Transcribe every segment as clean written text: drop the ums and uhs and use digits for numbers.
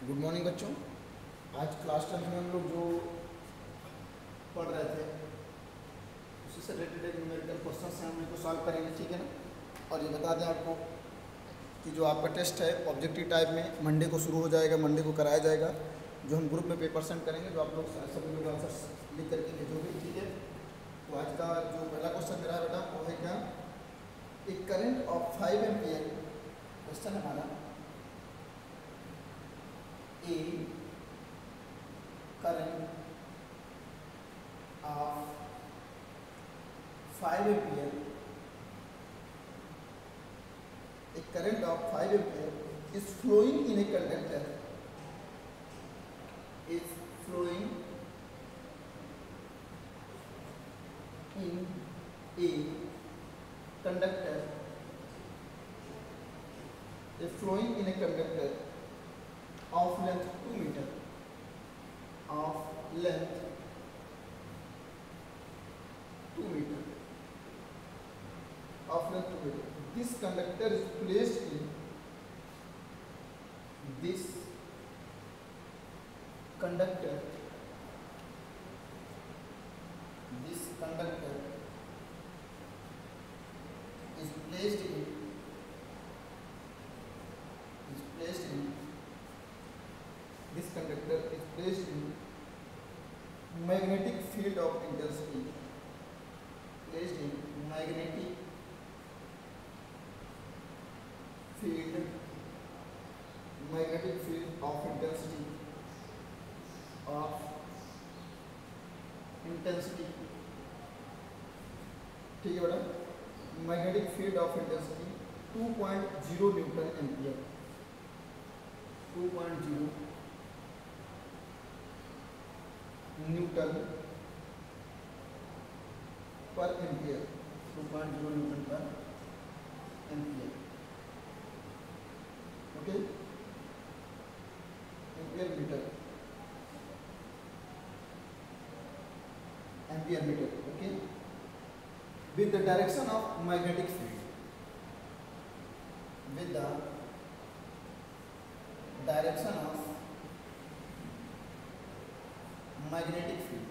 Good morning बच्चों। आज class 10 में हम लोग जो पढ़ रहे थे उसी से रिलेटेड एक न्यूमेरिकल क्वेश्चन से हम इनको सॉल्व करेंगे, ठीक है ना। और ये बता दें आपको कि जो आपका टेस्ट है ऑब्जेक्टिव टाइप में मंडे को शुरू हो जाएगा, मंडे को कराया जाएगा। जो हम ग्रुप में पेपर सेंड करेंगे, जो आप लोग सभी लोग आंसर लिख करके भेजोगे, ठीक है। तो आज का जो पहला क्वेश्चन मेरा बेटा वो है क्या, एक करंट ऑफ 5 एम्पियर क्वेश्चन हमारा। ए current of 5 ampere, a current of 5 ampere is flowing in a conductor, is flowing in a conductor, is flowing in a conductor of length 2 meter, of length 2 meter, of length 2 meter. This conductor is placed in this conductor. This conductor is placed in this conductor is placed in magnetic field of intensity, placed in magnetic field of intensity, ठीक है बेटा। Magnetic field of intensity 2.0 newton ampere, 2.0 newton per ampere, 2.0 newton per ampere, okay. Ampere metre, okay. With the direction of magnetic field, with the direction of magnetic field,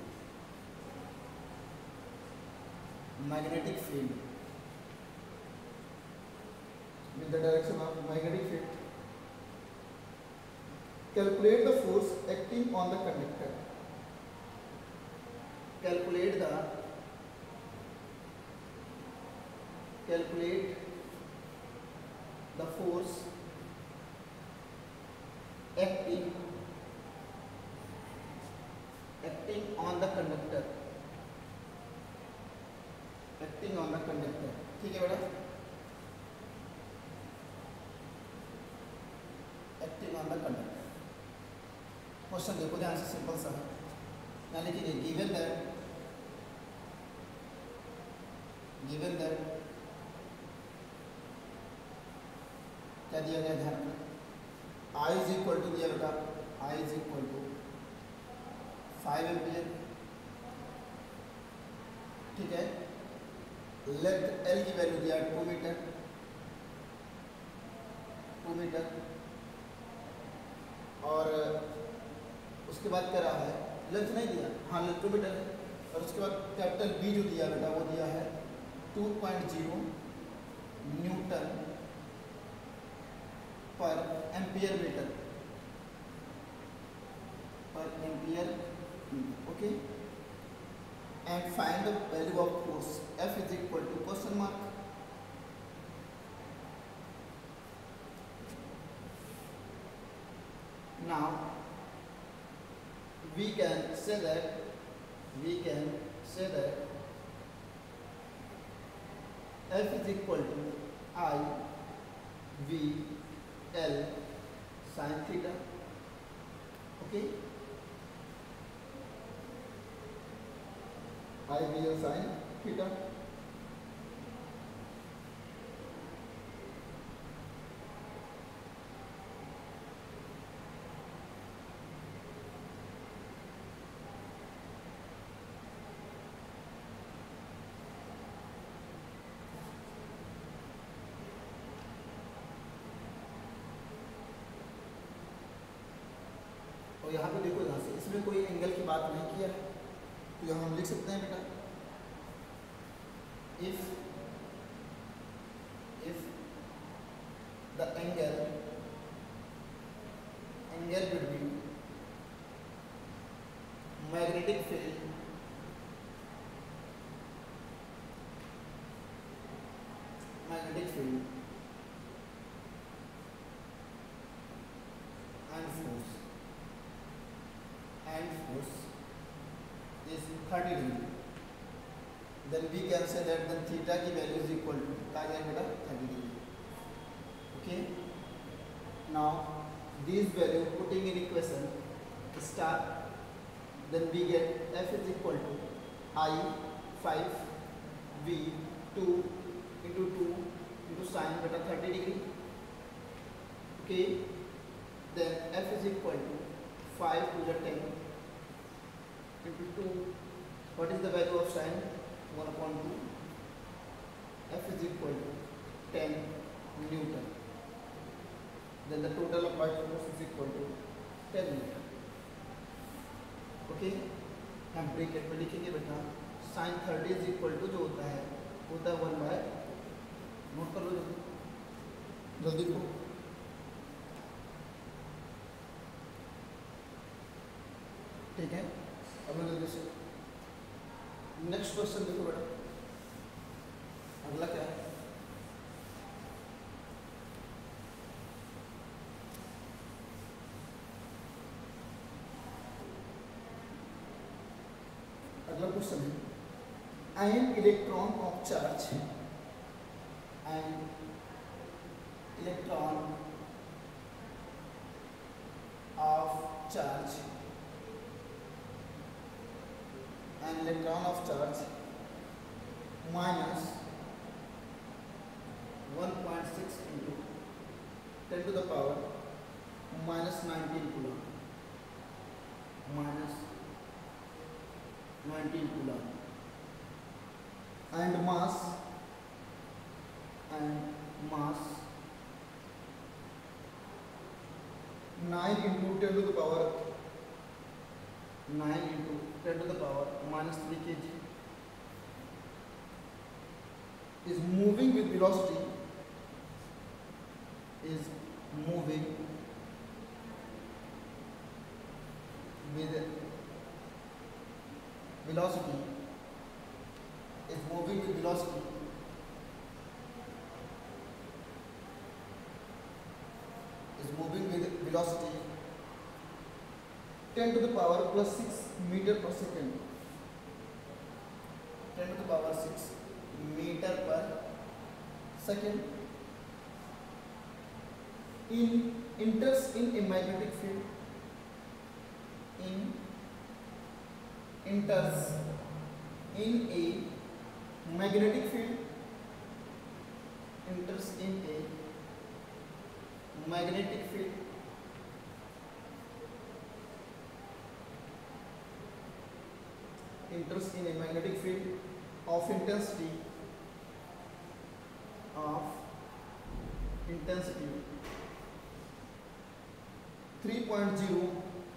with the direction of magnetic field, calculate the force acting on the conductor, calculate the force acting on the conductor, ठीक है बेटा। Acting on the conductor. Question देखो ध्यान से, simple सा है। यहाँ लिखिए गिवन दैट क्या दिया गया, ध्यान रखना। I इज इक्वल टू दिया बेटा, I is equal to 5 ampere, ठीक है। लेंथ L की वैल्यू दिया 2 मीटर, और उसके बाद क्या रहा है, लेंथ नहीं दिया, हाँ लेंथ 2 मीटर है। और उसके बाद कैपिटल B जो दिया बेटा वो दिया है 2.0 newton per ampere metre, okay. And find the value of force F is equal to question mark. Now we can say that F is equal to I V L sin theta, okay। I V L sin theta, यहाँ पे देखो, यहाँ से इसमें कोई angle की बात नहीं किया है, तो यहाँ हम लिख सकते हैं बेटा, if the angle between magnetic field and force is 30 degree, then we can say that then theta की value is equal to क्या आ जाएगा बेटा 30 degree. Okay, now these value putting in equation star, then we get F is equal to I 5 V 2 into 2 into sin beta 30 degree. Okay, then F is equal to 5 to the 10 into 2. What is the value of sin? 1 upon 2. F is equal to 10 Newton. Then the total applied force is equal to 10 Newton. Okay, हम bracket में लिखेंगे बेटा sin 30 is equal to जो होता है 1 by, note कर लो जल्दी को, ठीक है. अब मैं जल्दी से नेक्स्ट क्वेश्चन देखो बेटा, अगला क्या है. अगला क्वेश्चन है, an electron of charge minus 1.6 into 10 to the power minus 19 coulomb, and mass 9 into 10 to the power minus 3 kg, is moving with velocity is moving with velocity 10 to the power plus 6 meter per second, 10 to the power 6 meter per second, enters in a magnetic field, enters in a magnetic field, enters in a magnetic field of intensity 3.0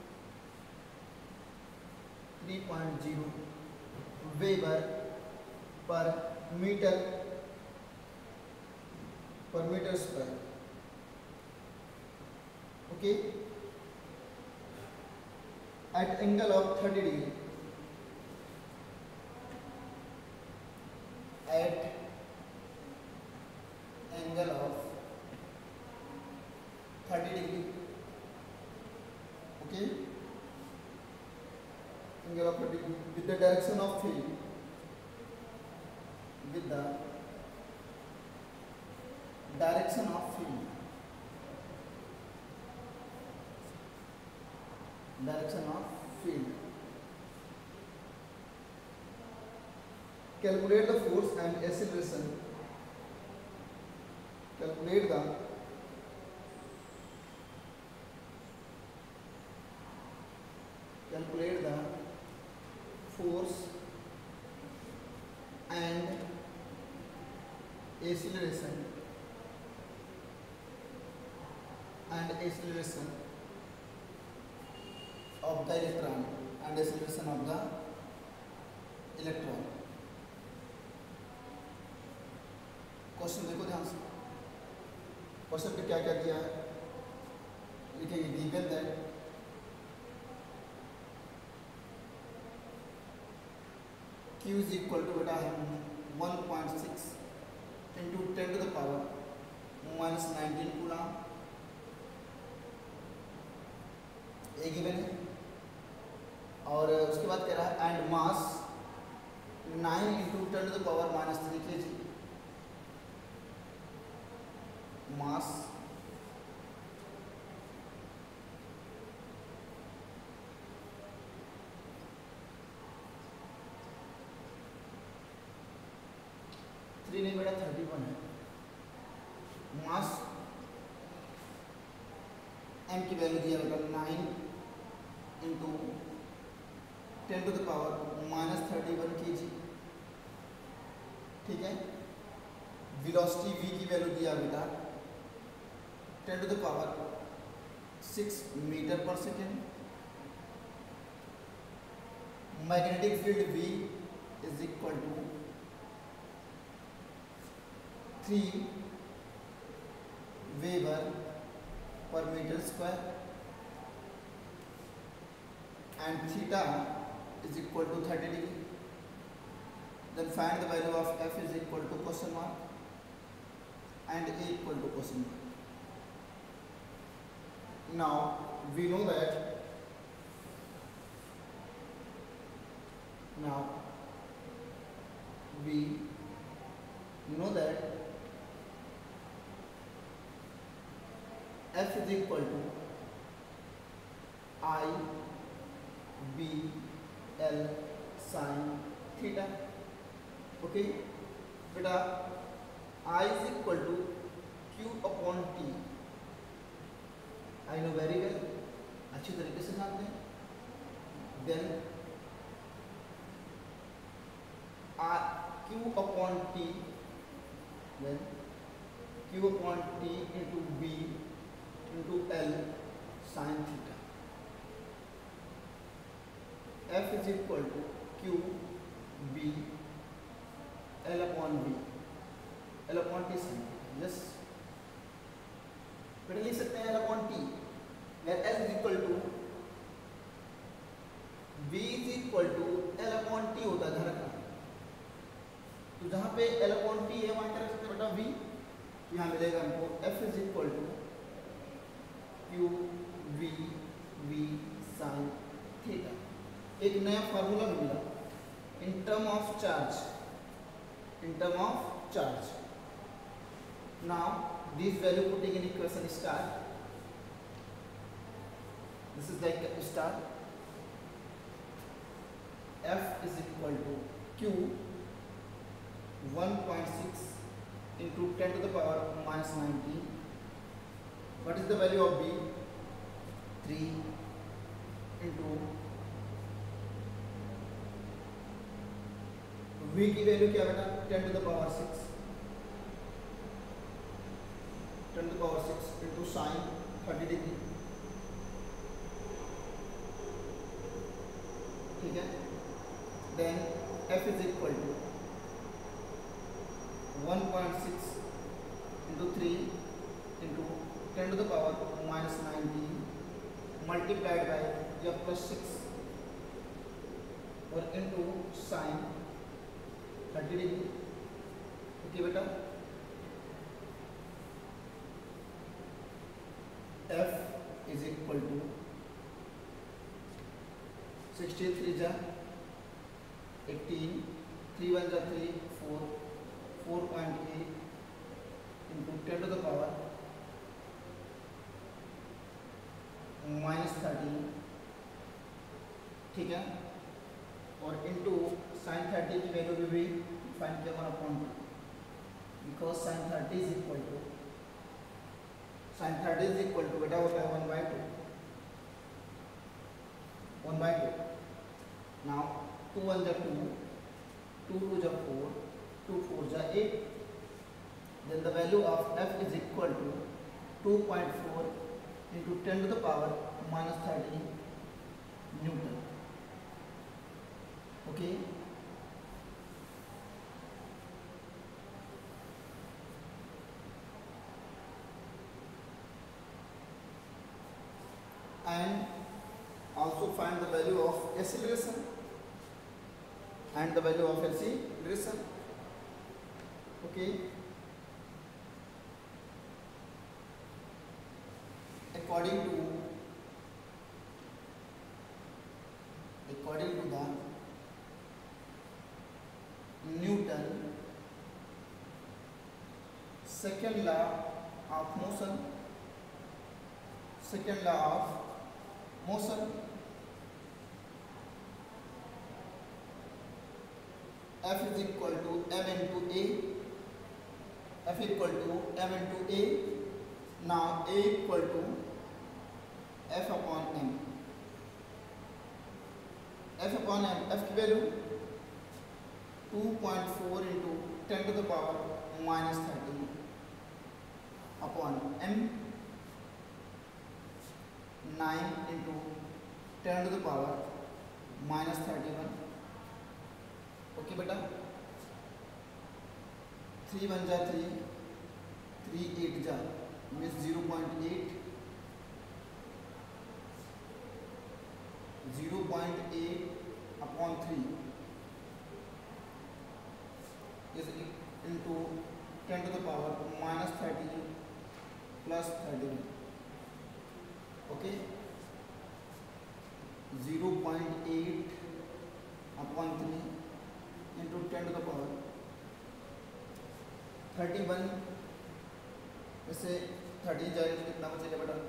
Weber per meter square. Okay, at angle of 30 degree, at angle of 30 degree. Okay, angle of 30 degree with the direction of field, calculate the force and acceleration. Calculate the force and acceleration of the electron and acceleration of the electron. Question देखो ध्यान से, question पे क्या क्या दिया है, लिखेंगे given that Q is equal to बेटा है 1.6 into 10 to the power minus 19 coulomb, ये गिवन है। और उसके बाद कह रहा है and mass 9 into 10 to the power minus 3 kg, mass three नहीं बेटा 31 है। मास m की वैल्यू दिया बेटा 9 into 10 to the power minus 31 kg, ठीक है। वेलोसिटी v की वैल्यू दिया बेटा 10 to the power 6 metre per second. Magnetic field v is equal to 3 weber per metre square and theta is equal to 30 degree. Then find the value of f is equal to question mark and a equal to question mark. Now we know that f is equal to I B L sin theta. Okay बेटा I is equal to Q upon T, I know very well, अच्छी तरीके से जानते हैं। Then Q upon T, then Q upon T into B into L sin theta. F is equal to Q B L upon B, L upon T sin theta. Yes, बेटा लिख सकते हैं L upon T, where L is equal to V is equal to L upon T होता है, ध्यान रखना। तो जहाँ पे L upon T है वहाँ क्या रख सकते हैं बेटा V, यहाँ मिलेगा हमको F is equal to Q V V sin theta। एक नया फार्मूला भी मिला in term of charge, now this value putting in equation star, this is like star, F is equal to Q 1.6 into 10 to the power minus 19. What is the value of B? 3 into V की value क्या बेटा 10 to the power 6, 10 to the power 6 into sin 30 degree, ठीक है। Then F is equal to 1.6 into 3 into 10 to the power minus 19 multiplied by F plus 6 और into sin 30 degree, okay बेटा। F is equal to 63 जा 18, 3 1 जा 3 4, 4.8 into 10 to the power minus 13, ठीक है। और into sine 30 की वैल्यू भी find किया 1/2, because sine 30 is equal to बेटा होता है 1/2, 1/2। नाउ 2 1 जा 2, 2 2 जा 4, 2 4 जा 8, then the value of F is equal to 2.4 into 10 to the power minus 13 newton. Okay. And also find the value of acceleration and the value of acceleration. Okay. According to the Newton second law of motion, F is equal to m into a. F equal to m into a. Now a equal to F upon m. F upon m, F की value 2.4 into 10 to the power minus 30 upon m, 9 into 10 to the power minus 31. Okay बेटा, 3 1 जा 3, 3 8 जा means 0.8, 0.8 upon 3 is into 10 to the power minus 30 plus 31. Okay, 0.8 upon 3 into 10 to the power 31 में से 30 जाएगा तो कितना बचेगा बेटा?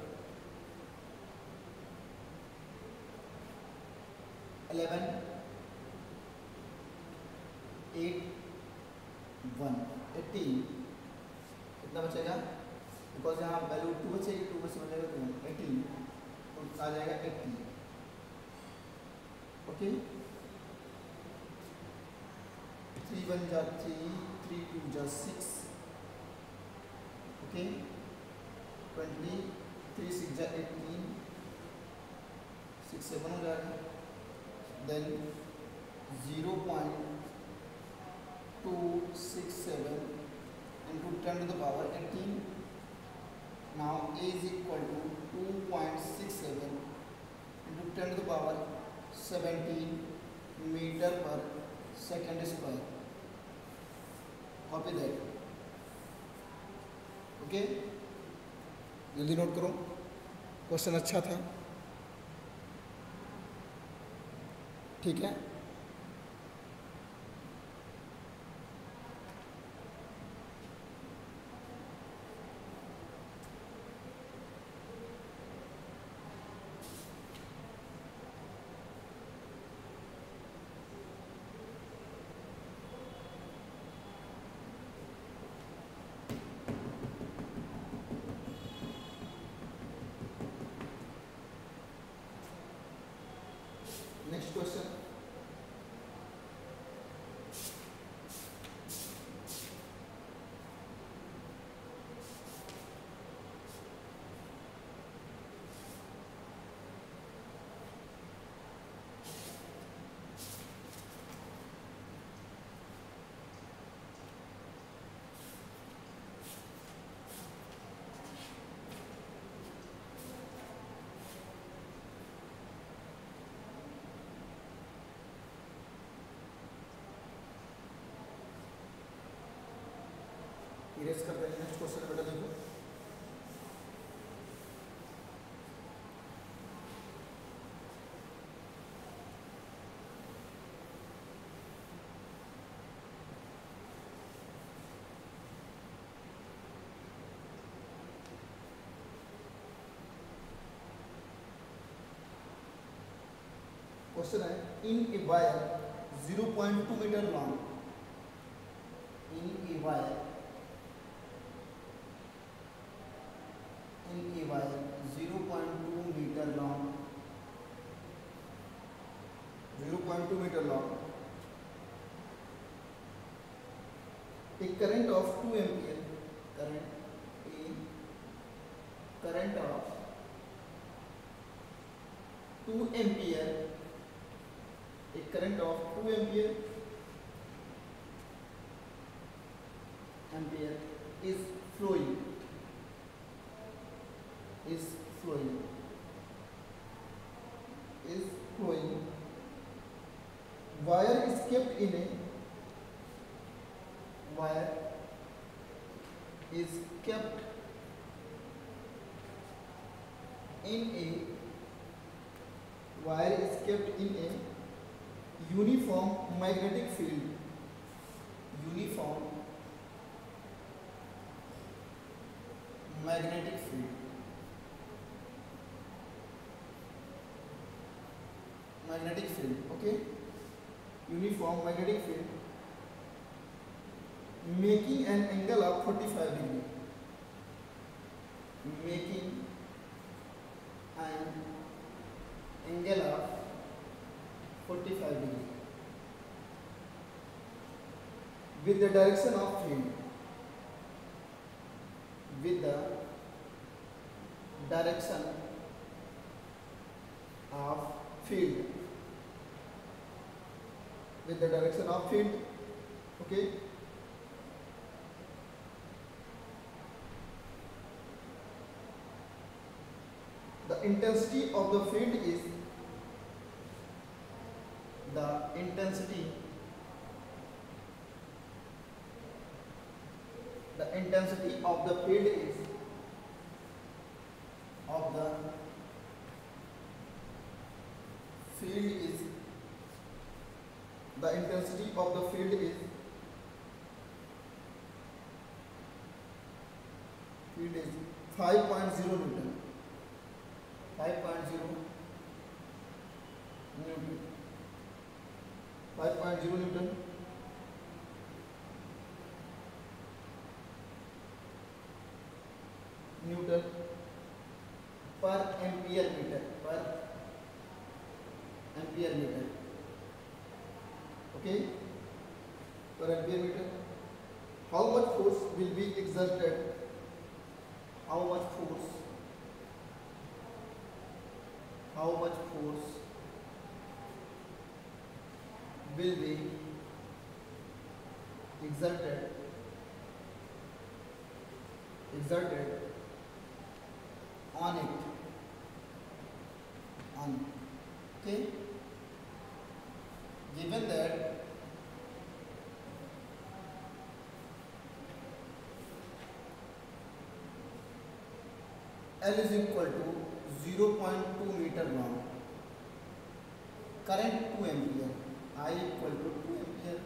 11 8 1 18 कितना बचेगा? बिकॉज यहाँ वैल्यू 2 बचेगी, 2 में से बचेगा तो 18 तो आ जाएगा 80. ओके, 3 1 जा 3, 3 2 जा 6. ओके, 20, 3 6 जा 18, 6 7 हो जाएगा. Then 0.267 into 10 to the power 18. Now A is equal to 2.67 into 10 to the power 17 meter per second square. Copy that. Okay, जल्दी नोट करो, क्वेश्चन अच्छा था. ठीक है, नेक्स्ट क्वेश्चन. इरेज कर देंगे. नेक्स्ट क्वेश्चन बेटा देखो. क्वेश्चन है, in a wire 0.2 metre long, in a wire 0.2 meter long, 0.2 meter long, a current of 2 ampere, current of 2 ampere, a current of 2 ampere is flowing, is flowing, is flowing. Wire is kept in a, wire is kept in a, wire is kept in a uniform magnetic field, uniform magnetic field, magnetic field, okay, uniform magnetic field, making an angle of 45 degree, making an angle of 45 degree with the direction of field, with the direction of field, with the direction of field, okay. The intensity of the field is, the intensity, the intensity of the field is, of the field is, the intensity of the field is, field is 5.0 Newton, 5.0 Newton, 5.0 Newton, Newton per ampere meter, per ampere meter, okay, per ampere meter. How much force will be exerted? How much force? How much force will be exerted, exerted on it, on it, okay. Given that L is equal to 0.2 meter long, current 2 ampere, I equal to 2 ampere,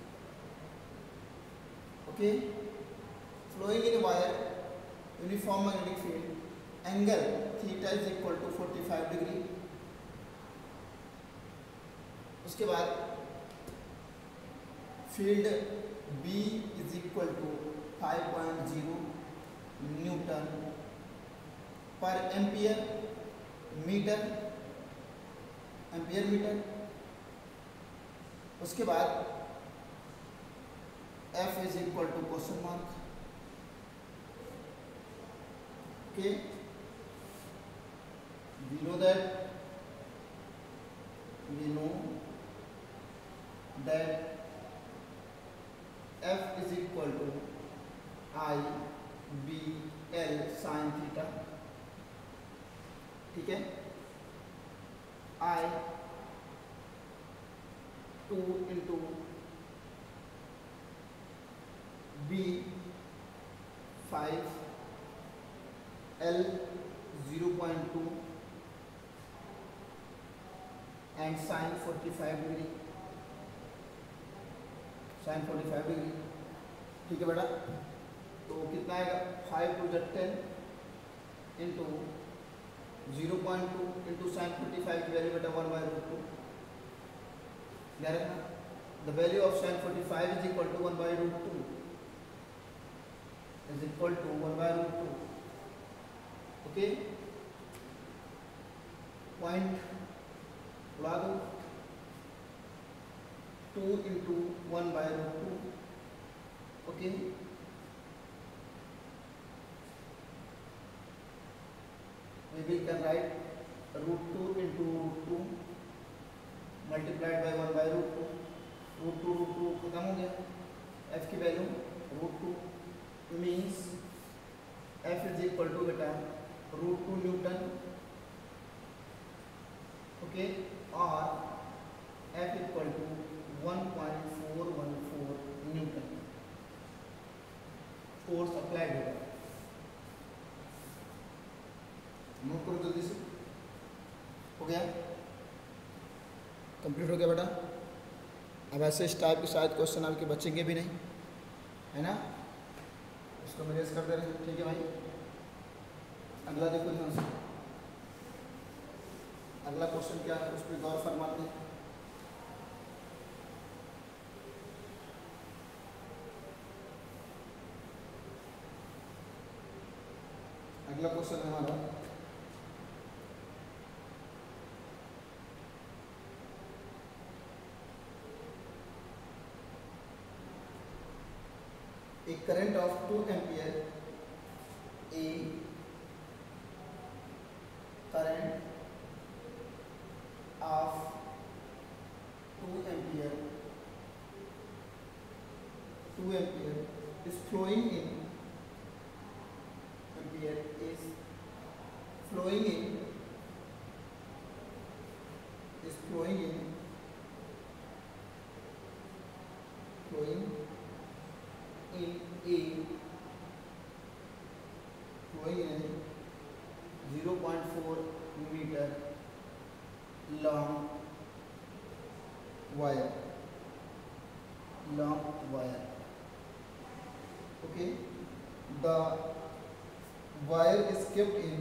okay, flowing in a wire, uniform magnetic field, angle theta is equal to 45 degree. उसके बाद field B is equal to 5.0 newton per ampere metre, ampere metre. उसके बाद F is equal to question mark, okay, we know that F is equal to I B L sin theta, ठीक है, I 2 into B 5 L 0.2 and sin 45 degree, sin 45 degree, ठीक है बेटा। तो कितना आएगा 5 to the 10 into 0.2 into sin 45 की value बेटा 1/√2, ध्यान रखना। The value of sin 45 is equal to 1/√2, is equal to 1/√2, okay. Point उड़ा दो, 2 into 1/√2, okay. Maybe you can write √2 into √2 multiplied by 1 by √2, √2 खत्म हो गया, f की value √2 means f is equal to बेटा √2 न्यूटन, ओके, और f equal टू 1.414 Newton force applied होगा। नोट करो जल्दी से, हो गया, कंप्लीट हो गया बेटा। अब ऐसे इस टाइप के शायद क्वेश्चन आपके बचेंगे भी नहीं, है ना, इसको मेरेज कर दे रहे हैं, ठीक है भाई। अगला देखो ध्यान से, अगला क्वेश्चन क्या है उस पर गौर फरमाते हैं। अगला क्वेश्चन है हमारा a current of 2 ampere, a current of 2 ampere is flowing in flowing in 0.4 meter long wire, okay. The wire is kept in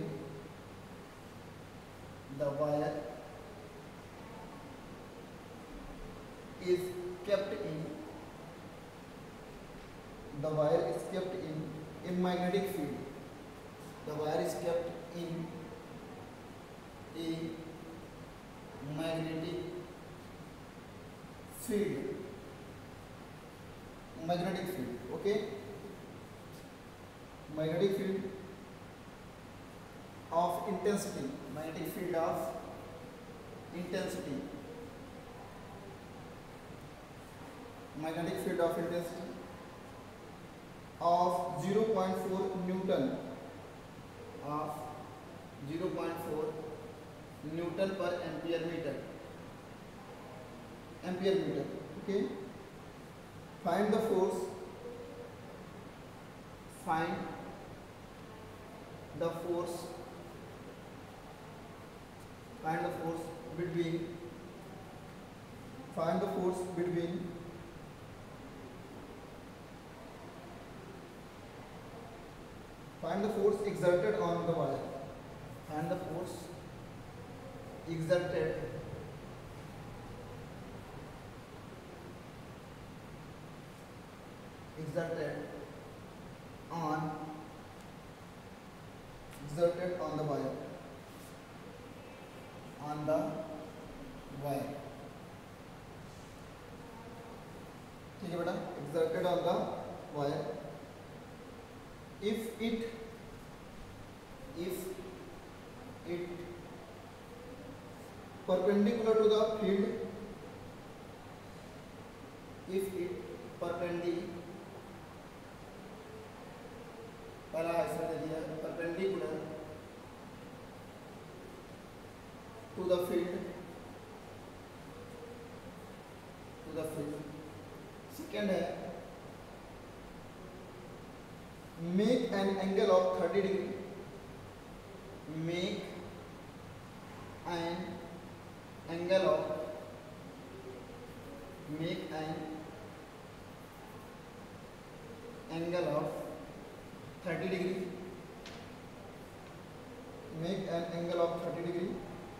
a magnetic field. The wire is kept in a magnetic field, okay. Magnetic field of intensity, of 0.4 Newton, per ampere meter, okay. Find the force between find the force exerted on the wire. Find the force exerted on the wire. ठीक है बेटा, exerted on the wire. If it perpendicular to the field, पहला ऐसा दे दिया, perpendicular to the field. Second है make an angle of 30 degree. Make an angle of 30 degree. Make an angle of 30 degree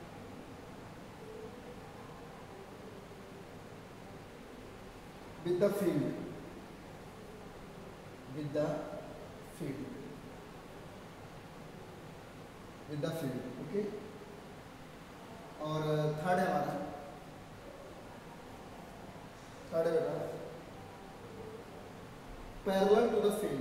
with the field. Okay. और third है हमारा, बेटा parallel to the field.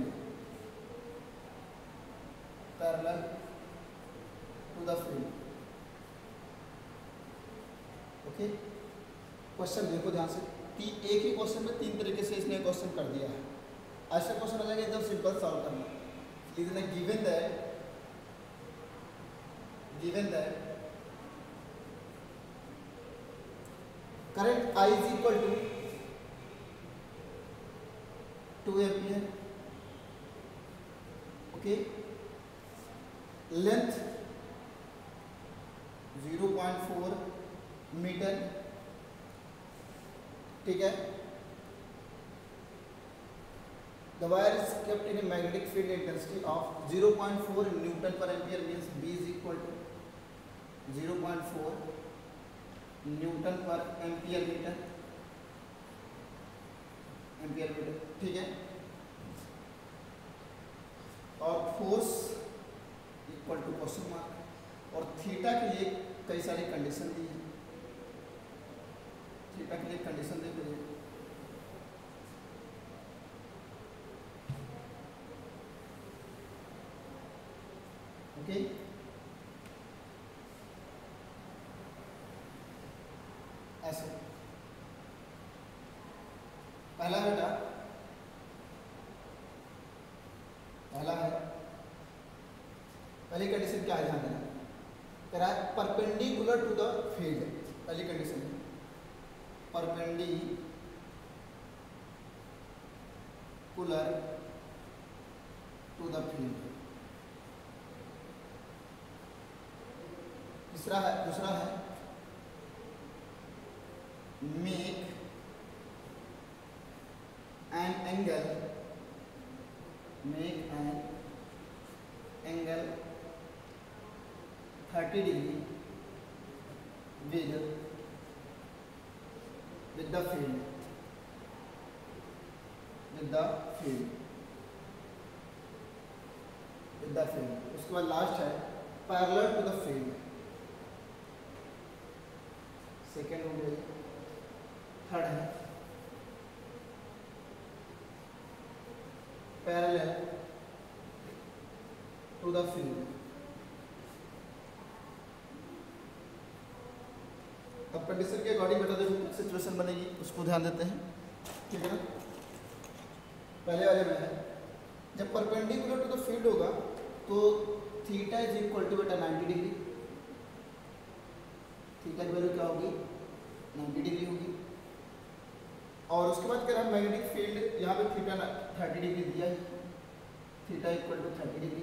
Okay, question देखो ध्यान से कि एक ही क्वेश्चन में 3 तरीके से इसने क्वेश्चन कर दिया है। ऐसा क्वेश्चन आ जाएगा एकदम सिंपल सॉल्व करना। इसने given that current I is equal to 2 ampere, okay, length 0.4 metre, ठीक है। The wire is kept in a magnetic field intensity of 0.4 newton per ampere, means B is equal to 0.4 newton per ampere metre, ठीक है। और force equal to question mark, और theta के लिए कई सारी कंडीशन दी है। थीटा के लिए कंडीशन दे दीजिए, ओके। ऐसे पहला बेटा, पहला है, पहली कंडीशन क्या है ध्यान देना, कह रहा है परपेंडिकुलर टू द फील्ड। पहली कंडीशन है परपेंडिकुलर टू द फील्ड। दूसरा है make an angle 30 degree with the field, उसके बाद लास्ट है parallel to the field. Second हो गया, थर्ड है पैरेलल टू द फील्ड। अब कंडीशन के अकॉर्डिंग बेटा देखो सिचुएशन बनेगी, उसको ध्यान देते हैं, ठीक है ना। पहले वाले में है जब परपेंडिकुलर टू द फील्ड होगा तो थीटा इज इक्वल टू बेटा 90 डिग्री। थीटा की वैल्यू क्या होगी, 90 डिग्री होगी। और उसके बाद कह रहा है मैग्नेटिक फील्ड, यहाँ पे थीटा 30 डिग्री दिया है, थीटा इक्वल टू 30 डिग्री,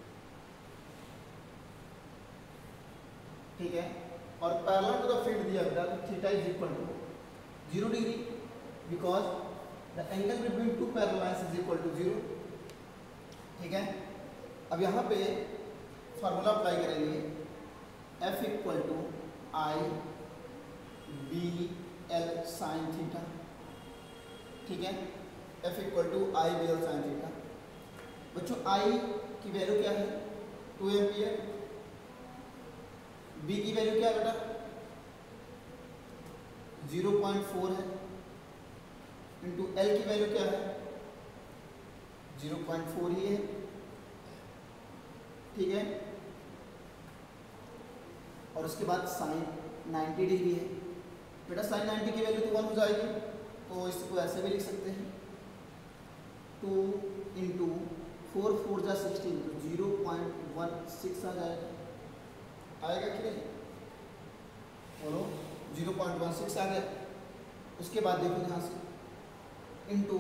ठीक है। और पैरेलल टू द फील्ड दिया बेटा तो theta is equal to 0 degree, because the angle between two parallel lines is equal to 0, ठीक है। अब यहाँ पे फार्मूला अप्लाई करेंगे, F equal to I B L sine theta, ठीक है। F equal to I B L sine theta. बच्चों I की वैल्यू क्या है, 2 एम्पियर। B की वैल्यू क्या है बेटा, 0.4 है, इंटू L की वैल्यू क्या है, 0.4 ही है, ठीक है। और उसके बाद साइन 90 डिग्री है बेटा, साइन 90 की वैल्यू तो 1 हो जाएगी, तो इसको ऐसे भी लिख सकते हैं 2 इंटू 4 4 जा 16, तो 0.16 आ जाएगा, आएगा कि नहीं, बोलो 0.16 आ गया। उसके बाद देखो ध्यान से इंटू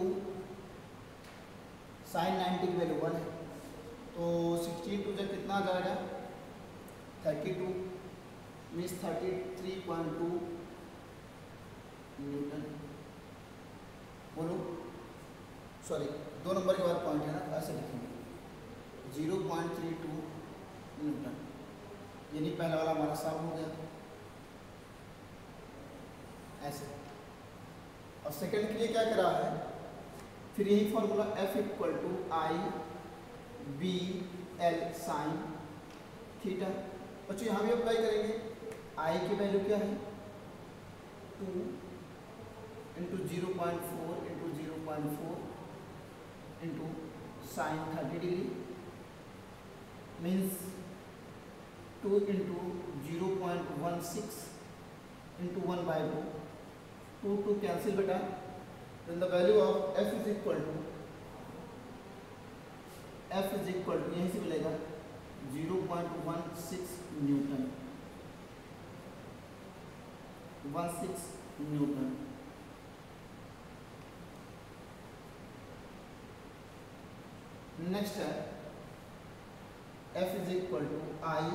साइन 90 की वैल्यू 1 है, तो 16 टू जब कितना आ जाएगा 32, मीन्स 33.2 न्यूटन। बोलो सॉरी 2 नंबर के बाद पॉइंट है ना, ऐसे लिखेंगे 0.32 न्यूटन, यानी पहला वाला हमारा सॉल्व हो गया ऐसे। और सेकंड के लिए क्या करा है, फिर यही formula F equal to I B L sine theta. बच्चों यहाँ भी अप्लाई करेंगे, I की वैल्यू क्या है 2 into 0.4 into 0.4 into sine 30 degree, means 2 into 0.16 into 1/2, 2 cancel बेटा, then the value of F is equal to यहीं से मिलेगा 0.16 न्यूटन, 16 न्यूटन। नेक्स्ट है F is equal to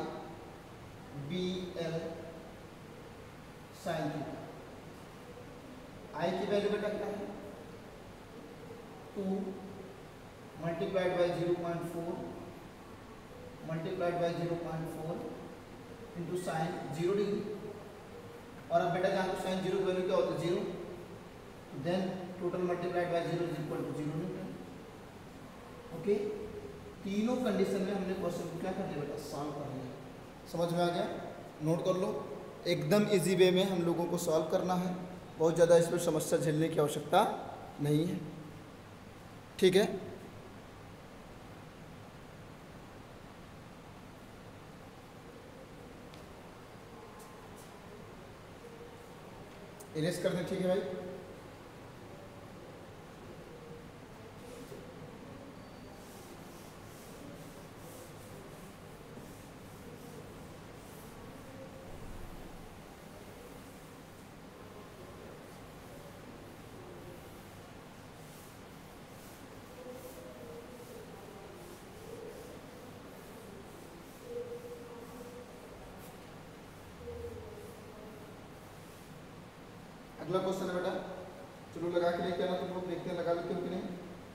IBL sine theta. I की वैल्यू बेटा क्या है 2 multiplied by 0.4 into sine 0 degree. और अब बेटा जहाँ तो साइन 0 की वैल्यू क्या होता है 0, then total multiplied by 0 is equal to 0 newton. Okay, तीनों कंडीशन में हमने क्वेश्चन को क्या कर लिया बेटा, सॉल्व कर लिया। समझ में आ गया, नोट कर लो। एकदम इजी वे में हम लोगों को सॉल्व करना है, बहुत ज़्यादा इसमें समस्या झेलने की आवश्यकता नहीं है। ठीक है, इरेज कर दें। ठीक है भाई, अगला क्वेश्चन है बेटा, चलो लगा के लेके आना तुम लोग, देखते हैं लगा लेते हो कि नहीं।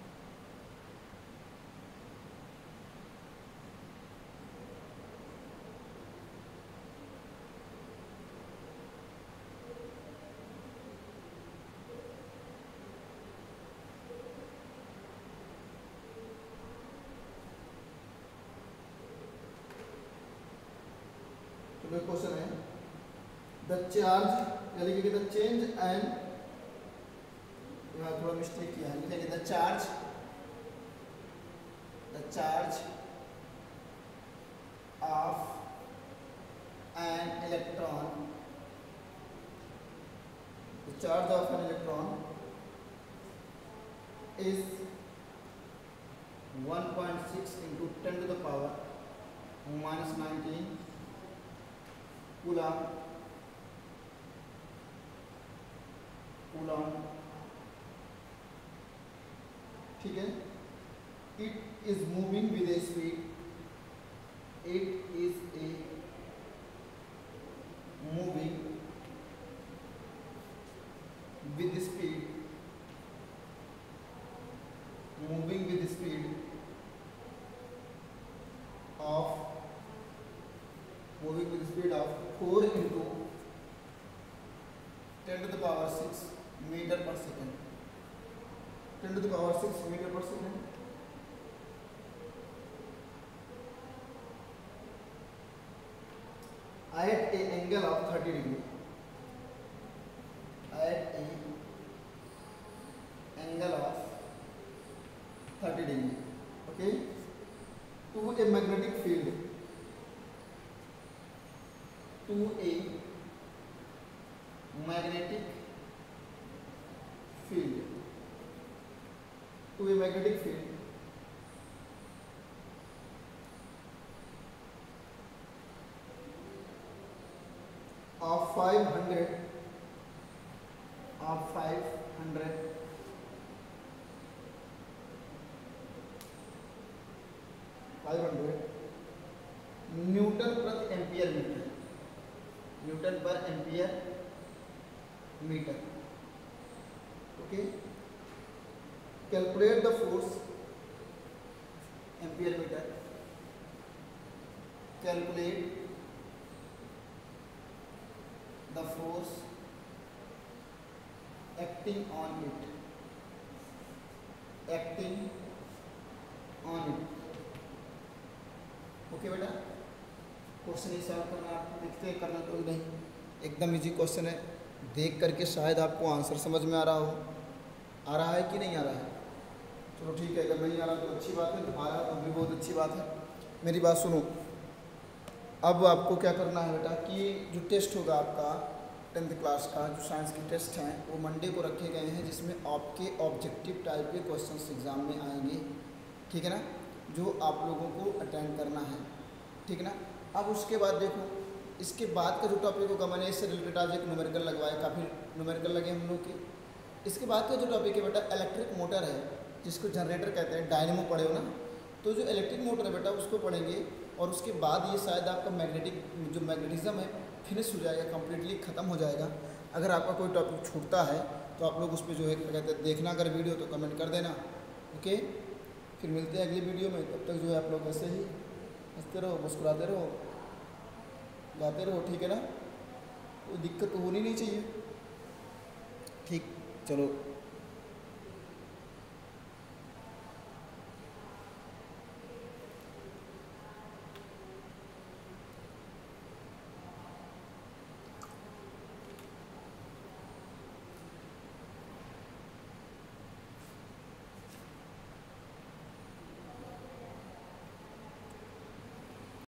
चलो एक क्वेश्चन है, द चार्ज यानी कि द चेंज एंड, यहाँ थोड़ा मिस्टेक किया है, लिखेंगे the charge of an electron, the charge of an electron is 1.6 into 10 to the power -19 coulomb ठीक है। It is moving with a speed, it is a moving with speed of 4 into 10 to the power 6 meter per second, 10 to the power 6 meter per second। at a angle of 30 degree, at a angle of 30 degree, okay, to a magnetic field, to a magnetic field of 500 newton प्रति ampere metre, okay. Calculate the force ampere metre, calculate the force acting on it, okay बेटा। Question ही solve करना, आपको देखते हैं करना तो नहीं, एकदम इजी क्वेश्चन है। देख करके शायद आपको आंसर समझ में आ रहा है कि नहीं आ रहा है। चलो ठीक है, अगर नहीं आ रहा तो अच्छी बात है, आ रहा तो भी बहुत अच्छी बात है। मेरी बात सुनो, अब आपको क्या करना है बेटा कि जो टेस्ट होगा आपका 10th क्लास का जो साइंस के टेस्ट हैं वो मंडे को रखे गए हैं, जिसमें आपके ऑब्जेक्टिव टाइप के क्वेश्चंस एग्ज़ाम में आएंगे, ठीक है ना, जो आप लोगों को अटेंड करना है, ठीक है ना। अब उसके बाद देखो, इसके बाद का जो टॉपिक होगा, मैंने इससे रिलेटेड आज एक न्यूमेरिकल लगवाया, काफ़ी न्यूमेरिकल लगे हम लोग के। इसके बाद का जो टॉपिक है बेटा इलेक्ट्रिक मोटर है, जिसको जनरेटर कहते हैं, डायनेमो पढ़े हो ना, तो जो इलेक्ट्रिक मोटर है बेटा उसको पढ़ेंगे। और उसके बाद ये शायद आपका मैग्नेटिज्म है फिनिश हो जाएगा, कम्प्लीटली ख़त्म हो जाएगा। अगर आपका कोई टॉपिक छूटता है तो आप लोग उस पर जो है क्या कहते हैं देखना, अगर वीडियो तो कमेंट कर देना, ओके। फिर मिलते हैं अगली वीडियो में, तब तक जो है आप लोग ऐसे ही हंसते रहो, मुस्कुराते रहो, गाते रहो, ठीक है ना, कोई दिक्कत तो होनी नहीं चाहिए, ठीक। चलो।